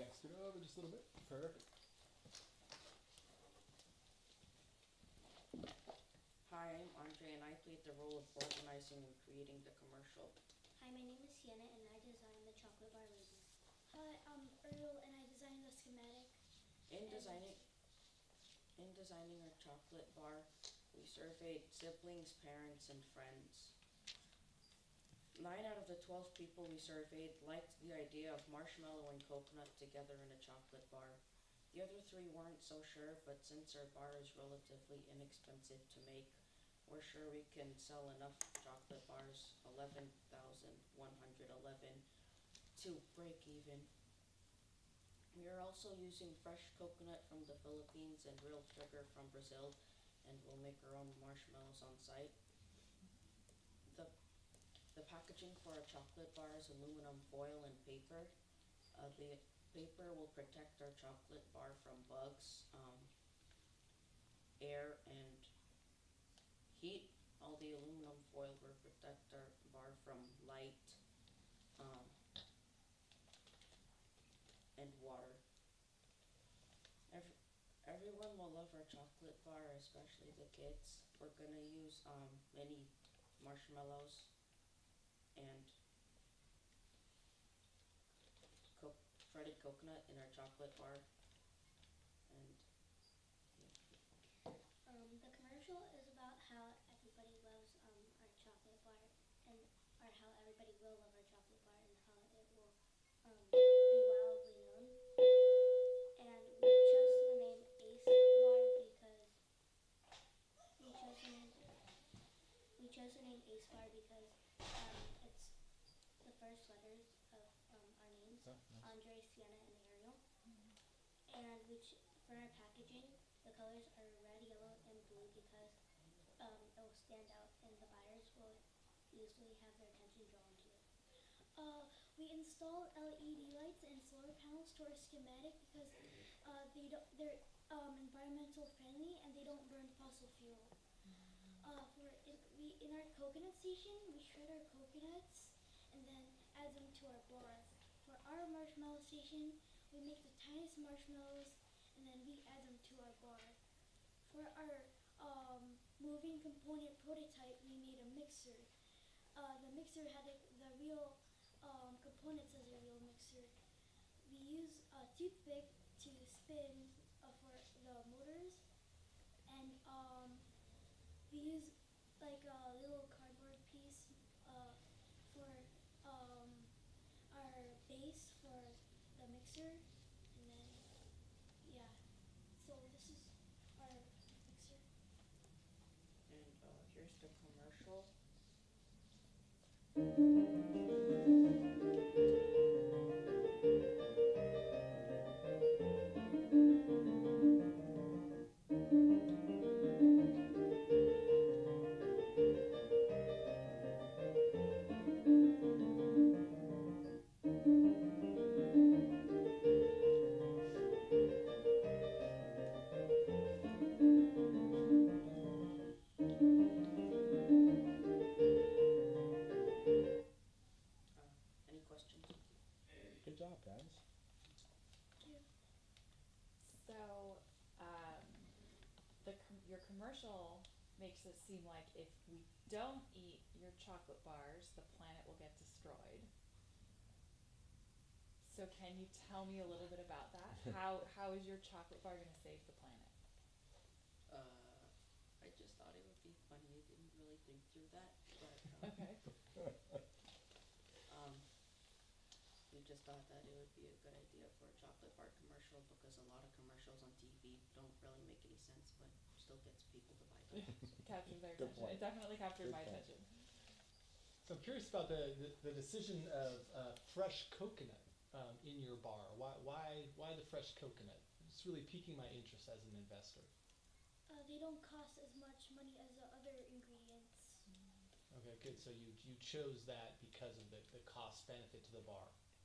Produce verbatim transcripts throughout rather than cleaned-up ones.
Yeah, scoot over just a little bit. Perfect. Hi, I'm Andre, and I played the role of organizing and creating the commercial. Hi, my name is Sienna, and I designed the chocolate bar label. Hi, I'm Earl, and I designed the schematic. In designing, in designing our chocolate bar, we surveyed siblings, parents, and friends. Nine out of the twelve people we surveyed liked the idea of marshmallow and coconut together in a chocolate bar. The other three weren't so sure, but since our bar is relatively inexpensive to make, we're sure we can sell enough chocolate bars, eleven thousand one hundred eleven, to break even. We are also using fresh coconut from the Philippines and real sugar from Brazil, and we'll make our own marshmallows on site. The, the packaging for a chocolate bar is aluminum foil and paper. Uh, the paper will protect our chocolate bar from bugs, um, air, and heat. All the aluminum foil will protect our bar from light, um, and water. Every, everyone will love our chocolate bar, especially the kids. We're gonna use um, many marshmallows and co- shredded coconut in our chocolate bar. And Um, the commercial is about how everybody loves um, our chocolate bar, and or how everybody will love our chocolate bar, and how it will um, be wildly known. And we chose the name Ace Bar because we chose the name we chose the name Ace Bar because um, it's the first letters of um, our names, Oh, nice. Andre, Sienna, and Ariel. And we ch- for our packaging, the colors are red, yellow, and blue because um, it will stand out, and the buyers will easily have their attention drawn to it. Uh, we installed L E D lights and solar panels to our schematic because uh, they don't, they're um, environmental friendly and they don't burn fossil fuel. Uh, for in, we in our coconut station, we shred our coconuts and then add them to our bar. For our marshmallow station, we make the tiniest marshmallows and then we add them to our bar. For our um, moving component prototype, we made a mixer. Uh, the mixer had a, the real um, components as a real mixer. We use a toothpick to spin uh, for the motors, and um, we use like a little cardboard piece uh, for um, our base for the mixer, and then yeah. So this is our mixer. and uh, here's the commercial. Uh, any questions? Good job, guys. Thank you. So, um, the com- your commercial makes it seem like if we don't eat your chocolate bars, the planet will get destroyed. So can you tell me a little bit about that? How how is your chocolate bar gonna save the planet? Uh, I just thought it would be funny. I didn't really think through that, but um, Okay. um, we just thought that it would be a good idea for a chocolate bar commercial because a lot of commercials on T V don't really make any sense, but still gets people to buy them. Captured their Good attention. point. It definitely captured Good my point. attention. So I'm curious about the, the, the decision of uh, fresh coconut um, in your bar. Why, why, why the fresh coconut? It's really piquing my interest as an investor. Uh, they don't cost as much money as the other ingredients. Okay, good. So you you chose that because of the, the cost benefit to the bar.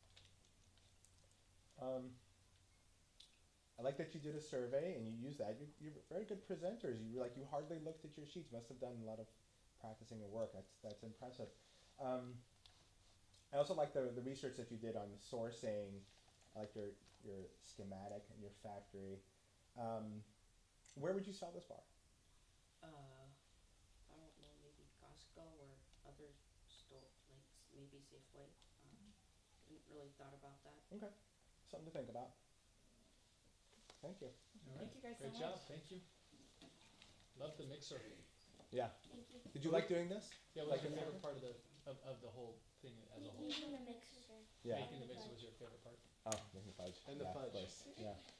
Um, I like that you did a survey and you used that. You're, you're very good presenters. You like you hardly looked at your sheets. Must have done a lot of practicing and work. That's that's impressive. Um, I also like the the research that you did on sourcing I like your your schematic and your factory. Um, where would you sell this bar? Uh, I don't know, maybe Costco or other store, like s- maybe Safeway. Um, hadn't really thought about that. Okay, something to think about. Thank you. All Thank right. you guys so Great much. job. Thank you. Love the mixer. Yeah. Thank you. Did you like doing this? Yeah, what was Like your the favorite part of the of, of the whole thing as a whole? Making the mixer. Yeah. Making the mixer was your favorite part. Oh, making fudge. And the yeah, of fudge. course. Yeah.